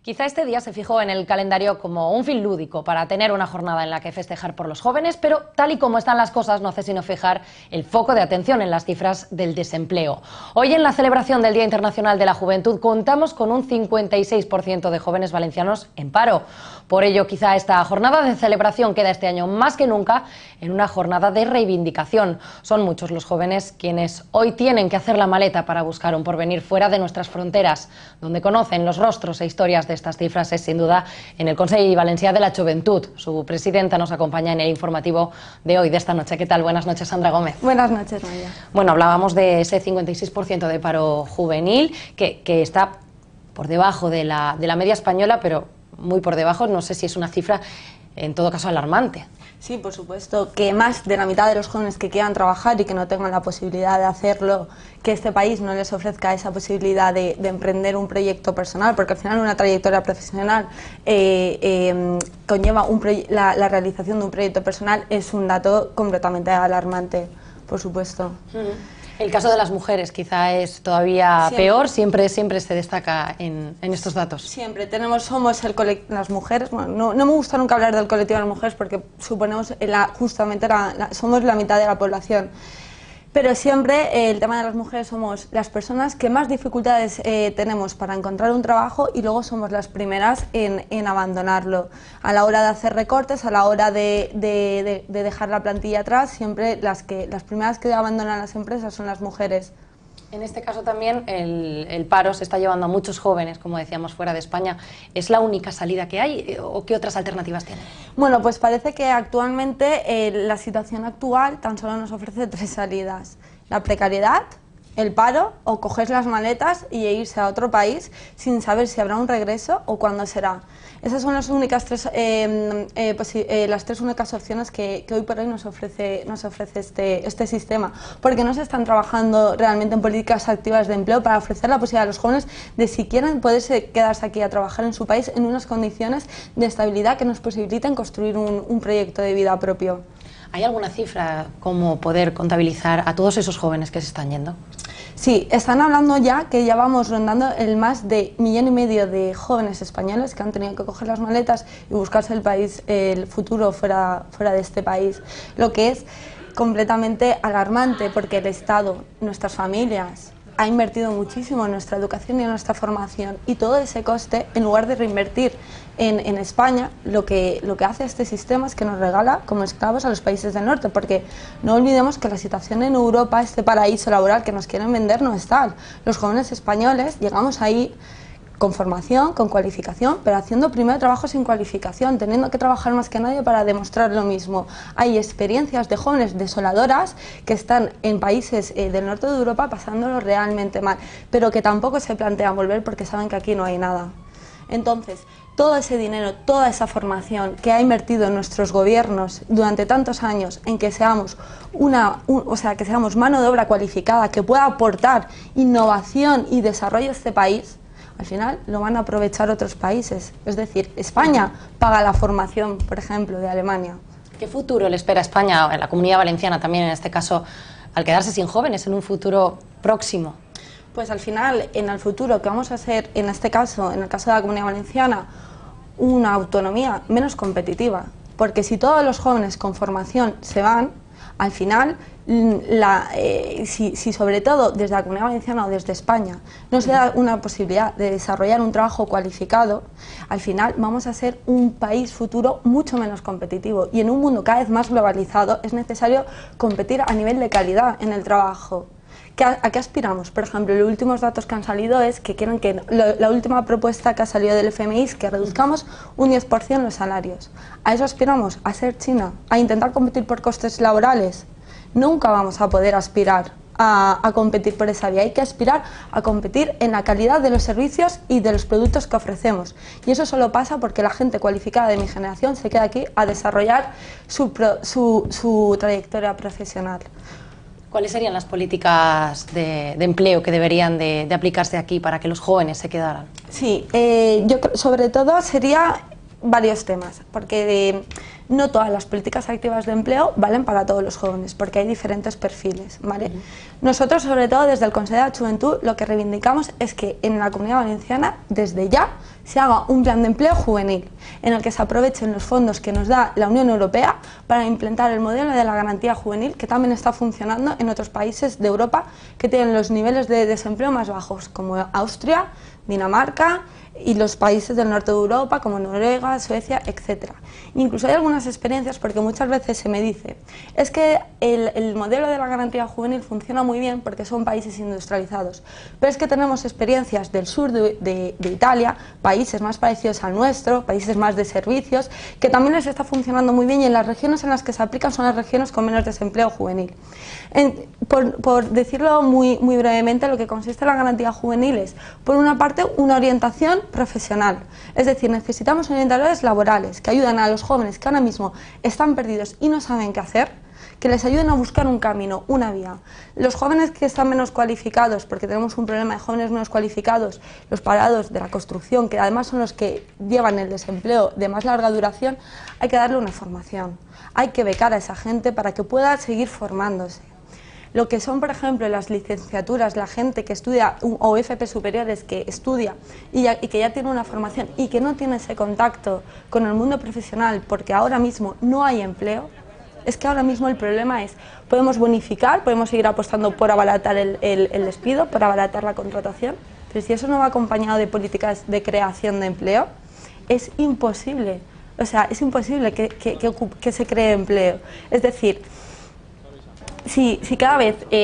Quizá este día se fijó en el calendario como un fin lúdico para tener una jornada en la que festejar por los jóvenes, pero tal y como están las cosas no hace sino fijar el foco de atención en las cifras del desempleo. Hoy en la celebración del Día Internacional de la Juventud contamos con un 56% de jóvenes valencianos en paro. Por ello, quizá esta jornada de celebración queda este año más que nunca en una jornada de reivindicación. Son muchos los jóvenes quienes hoy tienen que hacer la maleta para buscar un porvenir fuera de nuestras fronteras. Donde conocen los rostros e historias de estas cifras es sin duda en el Consell Valencià de la Joventut. Su presidenta nos acompaña en el informativo de hoy, de esta noche. ¿Qué tal? Buenas noches, Sandra Gómez. Buenas noches, María. Bueno, hablábamos de ese 56% de paro juvenil que está por debajo de la media española, pero muy por debajo. No sé si es una cifra, en todo caso, alarmante. Sí, por supuesto, que más de la mitad de los jóvenes que quieran trabajar y que no tengan la posibilidad de hacerlo, que este país no les ofrezca esa posibilidad de emprender un proyecto personal, porque al final una trayectoria profesional conlleva la realización de un proyecto personal, es un dato completamente alarmante, por supuesto. El caso de las mujeres quizá es todavía peor, siempre se destaca en estos datos. Siempre somos las mujeres, bueno, no me gusta nunca hablar del colectivo de las mujeres porque suponemos justamente somos la mitad de la población. Pero siempre el tema de las mujeres somos las personas que más dificultades tenemos para encontrar un trabajo y luego somos las primeras en abandonarlo. A la hora de hacer recortes, a la hora de dejar la plantilla atrás, siempre las primeras que abandonan las empresas son las mujeres. En este caso también el paro se está llevando a muchos jóvenes, como decíamos, fuera de España. ¿Es la única salida que hay o qué otras alternativas tienen? Bueno, pues parece que actualmente la situación actual tan solo nos ofrece 3 salidas. La precariedad, el paro o coger las maletas y irse a otro país sin saber si habrá un regreso o cuándo será. Esas son las únicas las tres únicas opciones que hoy por hoy nos ofrece este sistema, porque no se están trabajando realmente en políticas activas de empleo para ofrecer la posibilidad a los jóvenes de si quieren poderse quedarse aquí a trabajar en su país en unas condiciones de estabilidad que nos posibiliten construir un proyecto de vida propio. ¿Hay alguna cifra como poder contabilizar a todos esos jóvenes que se están yendo? Sí, están hablando ya que ya vamos rondando el más de 1,5 millones de jóvenes españoles que han tenido que coger las maletas y buscarse el futuro fuera de este país, lo que es completamente alarmante porque el Estado, nuestras familias, ha invertido muchísimo en nuestra educación y en nuestra formación y todo ese coste, en lugar de reinvertir en España, lo que hace este sistema es que nos regala como esclavos a los países del norte, porque no olvidemos que la situación en Europa, este paraíso laboral que nos quieren vender, no es tal. Los jóvenes españoles llegamos ahí con formación, con cualificación, pero haciendo primero trabajo sin cualificación, teniendo que trabajar más que nadie para demostrar lo mismo. Hay experiencias de jóvenes desoladoras que están en países del norte de Europa pasándolo realmente mal, pero que tampoco se plantean volver porque saben que aquí no hay nada. Entonces, todo ese dinero, toda esa formación que ha invertido nuestros gobiernos durante tantos años en que seamos que seamos mano de obra cualificada, que pueda aportar innovación y desarrollo a este país, al final lo van a aprovechar otros países. Es decir, España paga la formación, por ejemplo, de Alemania. ¿Qué futuro le espera a España, a la Comunidad Valenciana también en este caso, al quedarse sin jóvenes en un futuro próximo? Pues al final, en el futuro que vamos a ser, en este caso, en el caso de la Comunidad Valenciana, una autonomía menos competitiva, porque si todos los jóvenes con formación se van, al final, si sobre todo desde la Comunidad Valenciana o desde España no se da una posibilidad de desarrollar un trabajo cualificado, al final vamos a ser un país futuro mucho menos competitivo y en un mundo cada vez más globalizado es necesario competir a nivel de calidad en el trabajo. ¿A qué aspiramos? Por ejemplo, los últimos datos que han salido es que quieren que la última propuesta que ha salido del FMI es que reduzcamos un 10% los salarios. ¿A eso aspiramos? ¿A ser China? ¿A intentar competir por costes laborales? Nunca vamos a poder aspirar a competir por esa vía. Hay que aspirar a competir en la calidad de los servicios y de los productos que ofrecemos. Y eso solo pasa porque la gente cualificada de mi generación se queda aquí a desarrollar su trayectoria profesional. ¿Cuáles serían las políticas de empleo que deberían de aplicarse aquí para que los jóvenes se quedaran? Sí, yo sobre todo sería varios temas, porque no todas las políticas activas de empleo valen para todos los jóvenes, porque hay diferentes perfiles, ¿vale? Nosotros, sobre todo desde el Consejo de la Juventud, lo que reivindicamos es que en la Comunidad Valenciana, desde ya, se haga un plan de empleo juvenil, en el que se aprovechen los fondos que nos da la Unión Europea para implementar el modelo de la garantía juvenil, que también está funcionando en otros países de Europa que tienen los niveles de desempleo más bajos, como Austria, Dinamarca y los países del norte de Europa como Noruega, Suecia, etc. Incluso hay algunas experiencias, porque muchas veces se me dice, es que el modelo de la garantía juvenil funciona muy bien porque son países industrializados, pero es que tenemos experiencias del sur de Italia, países más parecidos al nuestro, países más de servicios, que también les está funcionando muy bien, y en las regiones en las que se aplican son las regiones con menos desempleo juvenil. Por decirlo muy brevemente, lo que consiste en la garantía juvenil es, por una parte, una orientación profesional, es decir, necesitamos orientadores laborales que ayuden a los jóvenes que ahora mismo están perdidos y no saben qué hacer, que les ayuden a buscar un camino, una vía. Los jóvenes que están menos cualificados, porque tenemos un problema de jóvenes menos cualificados, los parados de la construcción, que además son los que llevan el desempleo de más larga duración, hay que darle una formación, hay que becar a esa gente para que pueda seguir formándose. Lo que son, por ejemplo, las licenciaturas, la gente que estudia o FP superiores que estudia y que ya tiene una formación y que no tiene ese contacto con el mundo profesional porque ahora mismo no hay empleo, es que ahora mismo el problema es, podemos bonificar, podemos seguir apostando por abaratar el despido, por abaratar la contratación, pero si eso no va acompañado de políticas de creación de empleo, es imposible, o sea, es imposible que se cree empleo. Es decir, si cada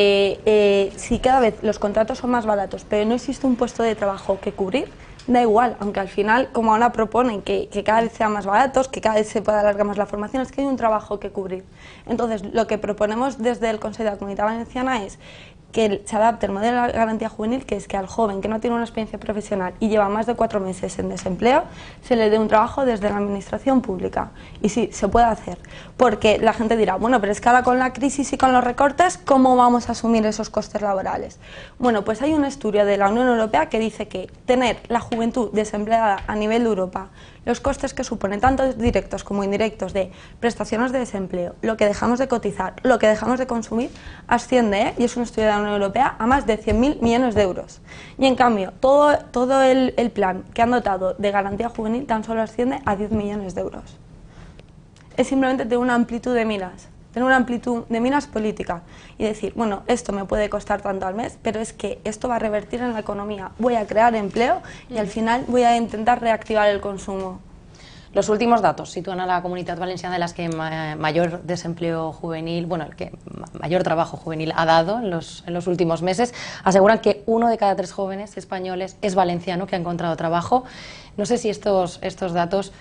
vez los contratos son más baratos, pero no existe un puesto de trabajo que cubrir, da igual, aunque al final, como ahora proponen que cada vez sean más baratos, que cada vez se pueda alargar más la formación, es que hay un trabajo que cubrir. Entonces, lo que proponemos desde el Consejo de la Comunitat Valenciana es que se adapte el modelo de la garantía juvenil, que es que al joven que no tiene una experiencia profesional y lleva más de 4 meses en desempleo, se le dé un trabajo desde la administración pública. Y sí, se puede hacer, porque la gente dirá, bueno, pero es que ahora con la crisis y con los recortes, ¿cómo vamos a asumir esos costes laborales? Bueno, pues hay un estudio de la Unión Europea que dice que tener la juventud desempleada a nivel de Europa, los costes que suponen, tanto directos como indirectos, de prestaciones de desempleo, lo que dejamos de cotizar, lo que dejamos de consumir, asciende, y es un estudio de la Unión Europea, a más de 100.000 millones de euros. Y en cambio, todo el plan que han dotado de garantía juvenil tan solo asciende a 10 millones de euros. Es simplemente tener una amplitud de miras. Tener una amplitud de miras política y decir, bueno, esto me puede costar tanto al mes, pero es que esto va a revertir en la economía, voy a crear empleo y al final voy a intentar reactivar el consumo. Los últimos datos sitúan a la Comunitat Valenciana de las que mayor desempleo juvenil, bueno, el que mayor trabajo juvenil ha dado en los últimos meses. Aseguran que 1 de cada 3 jóvenes españoles es valenciano que ha encontrado trabajo. No sé si estos datos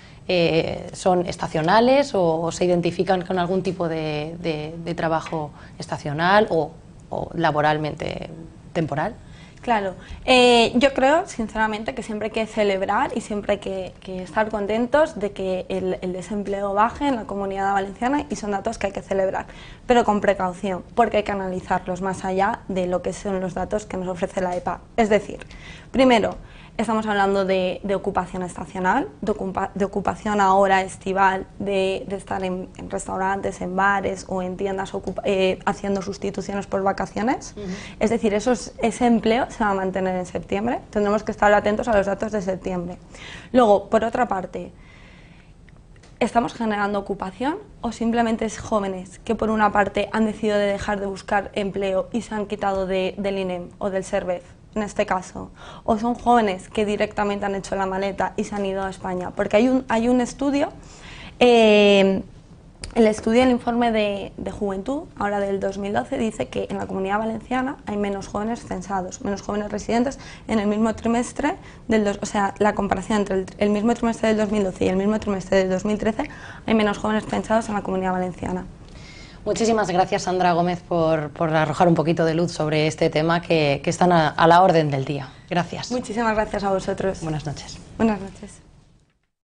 son estacionales o se identifican con algún tipo de trabajo estacional o laboralmente temporal. Claro, yo creo sinceramente que siempre hay que celebrar y siempre hay que estar contentos de que el desempleo baje en la Comunidad Valenciana, y son datos que hay que celebrar, pero con precaución, porque hay que analizarlos más allá de lo que son los datos que nos ofrece la EPA. Es decir, primero, estamos hablando de ocupación estacional, de ocupación ahora estival, de estar en restaurantes, en bares o en tiendas haciendo sustituciones por vacaciones. Es decir, ese empleo se va a mantener en septiembre. Tendremos que estar atentos a los datos de septiembre. Luego, por otra parte, ¿estamos generando ocupación o simplemente es jóvenes que por una parte han decidido de dejar de buscar empleo y se han quitado del INEM o del SERVEZ? En este caso, o son jóvenes que directamente han hecho la maleta y se han ido a España, porque hay un estudio, el estudio del informe de juventud, ahora del 2012, dice que en la Comunidad Valenciana hay menos jóvenes censados, menos jóvenes residentes en el mismo trimestre, o sea, la comparación entre el mismo trimestre del 2012 y el mismo trimestre del 2013, hay menos jóvenes censados en la Comunidad Valenciana. Muchísimas gracias, Sandra Gómez, por arrojar un poquito de luz sobre este tema que están a la orden del día. Gracias. Muchísimas gracias a vosotros. Buenas noches. Buenas noches.